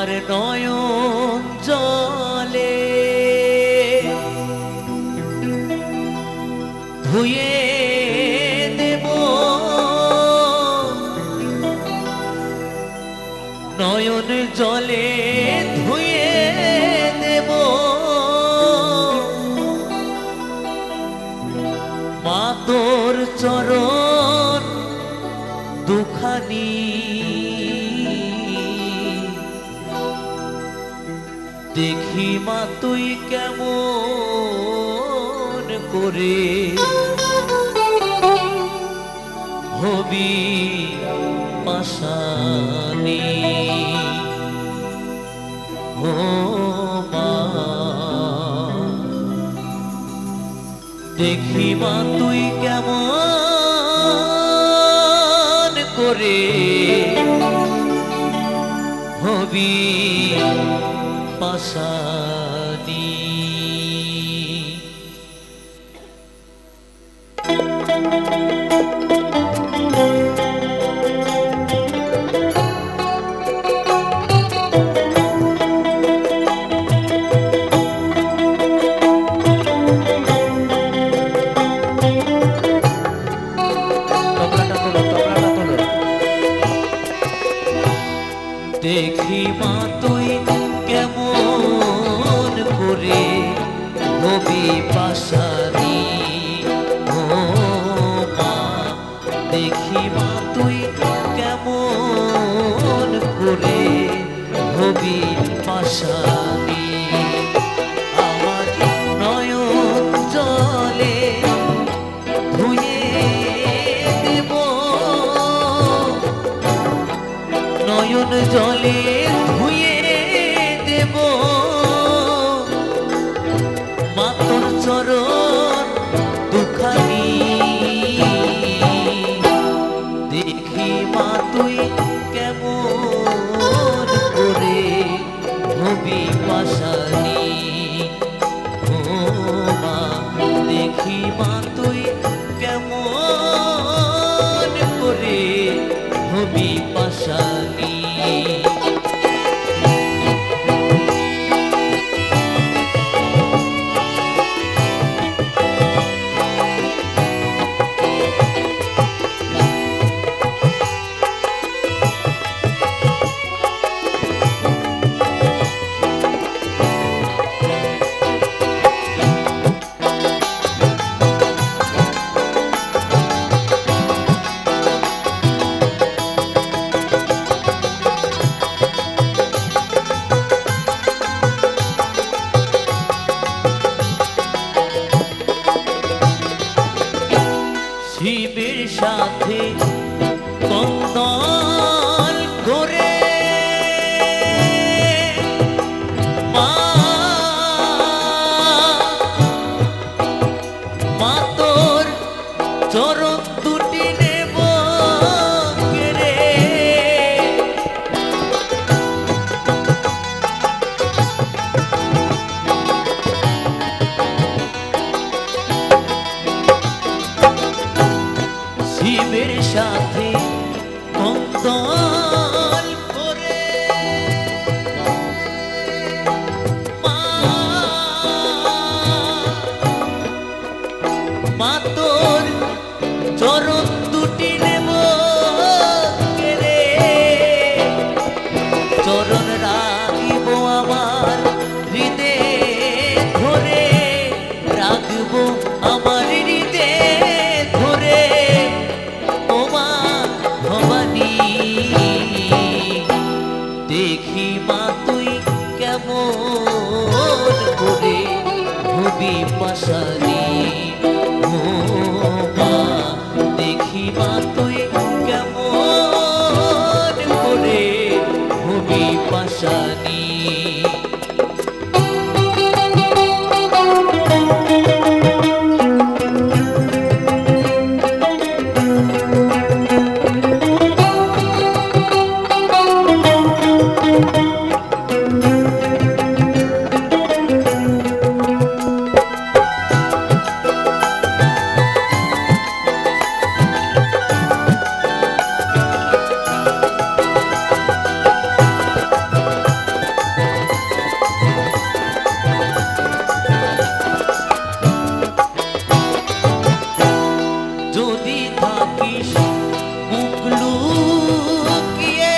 আমার নয়ন জলে ধুয়ে দেব নয়ন জলে ধুয়ে দেব মা তোর চরণ দুখানি দেখি মা তুই কেমন করে হবি পাশানি ও মা দেখি মা তুই কেমন করে হবি পাশানি দেখি মা তুই কেমন করে হবি পাশানি ও মা দেখি মা তুই কেমন করে হবি পাশানি আমার নয়ন জলে ধুয়ে দেব নয়ন জলে ধুয়ে দেব মা তোর চরণ দুখানি দেখি মা তুই কেমন করে হবি পাশানি ও মা দেখি মা তুই কেমন করে হবি পাশানি শিবের সাথে কন্দল করে মা মা তোর চরণ দুটি নেব কেড়ে শিবের সাথে কন্দল করে মা মা তোর চরণ দুটি নেব কেড়ে চরণ রাখিব আমার হৃদয়ে ধরে রাখব আমার হৃদয়ে ধরে দেখি মা তুই কেমন করে হবি পাশানি ও মা দেখি মা তুই কেমন করে হবি পাশানি যদি থাকিস মুখ লুকিয়ে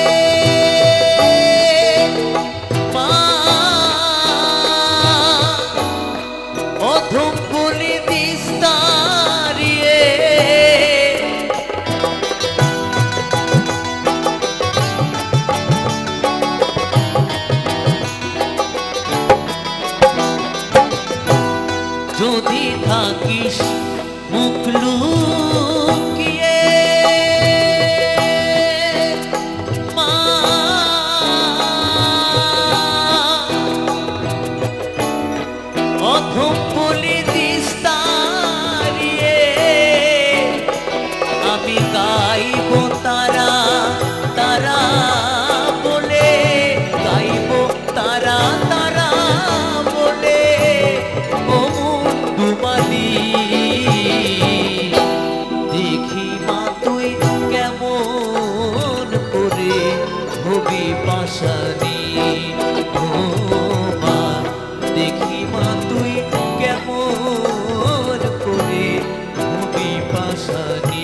মা অধম বলে দিস তাড়িয়ে যদি থাকিস মুখ লুকিয়ে মা অধম বলে দিস তাড়িয়ে আমি গাইব তারা তারা বলে গাইব তারা তারা বলে ও ডুবালি দেখি মা তুই কেমন করে হবি পাশানি ও মা দেখি মা তুই কেমন করে হবি পাশানি